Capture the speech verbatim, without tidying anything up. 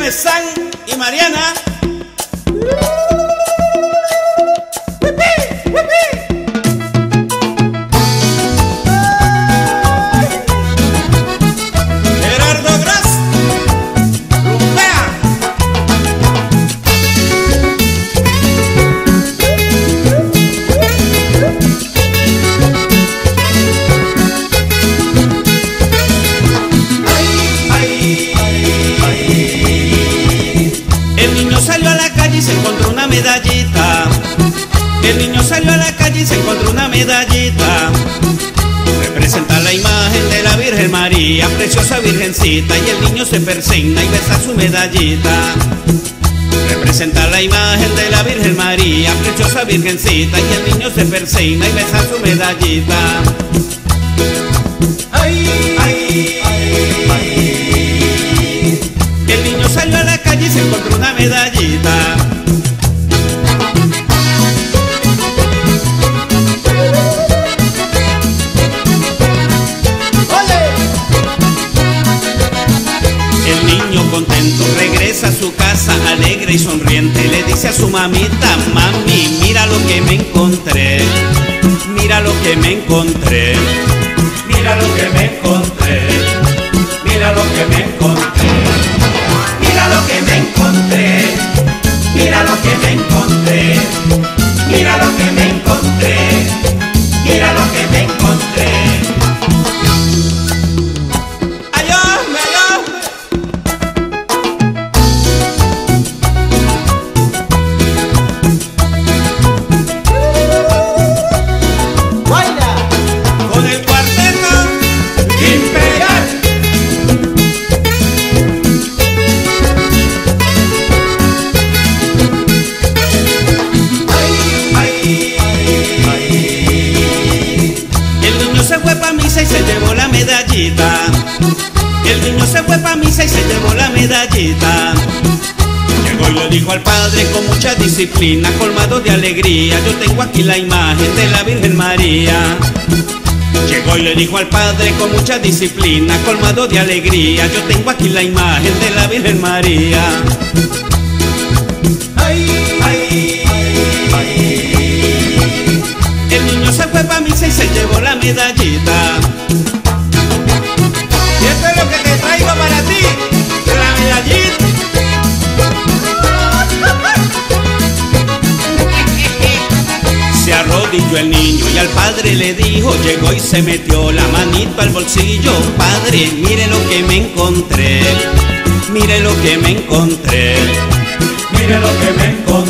Mesán y Mariana. Gerardo Gras, rumbea. El niño salió a la calle y se encontró una medallita. El niño salió a la calle y se encontró una medallita. Representa la imagen de la Virgen María, preciosa virgencita, y el niño se persigna y besa su medallita. Representa la imagen de la Virgen María, preciosa virgencita, y el niño se persigna y besa su medallita. Ay, ay, ay, ay. El niño salió a la calle y se encontró una medallita. El niño contento regresa a su casa alegre y sonriente. Le dice a su mamita: mami, mira lo que me encontré. Mira lo que me encontré. Mira lo que me encontré. Mira lo que me encontré. Mira lo que me encontré. Mira lo que me encontré. Mira lo que me encontré. Mira lo que me encontré. ¡Ayóme, ayóme! ¡Baila! Con el cuarteto Imperial. El niño se fue pa' misa y se llevó la medallita. El niño se fue pa' misa y se llevó la medallita. Llegó y le dijo al padre con mucha disciplina, colmado de alegría: yo tengo aquí la imagen de la Virgen María. Llegó y le dijo al padre con mucha disciplina, colmado de alegría: yo tengo aquí la imagen de la Virgen María. Ay, ay, ay. El niño se fue pa' misa y se llevó la medallita. Y esto es lo que te traigo para ti, la medallita. Se arrodilló el niño y al padre le dijo, llegó y se metió la manito al bolsillo: padre, mire lo que me encontré. Mire lo que me encontré. Mire lo que me encontré.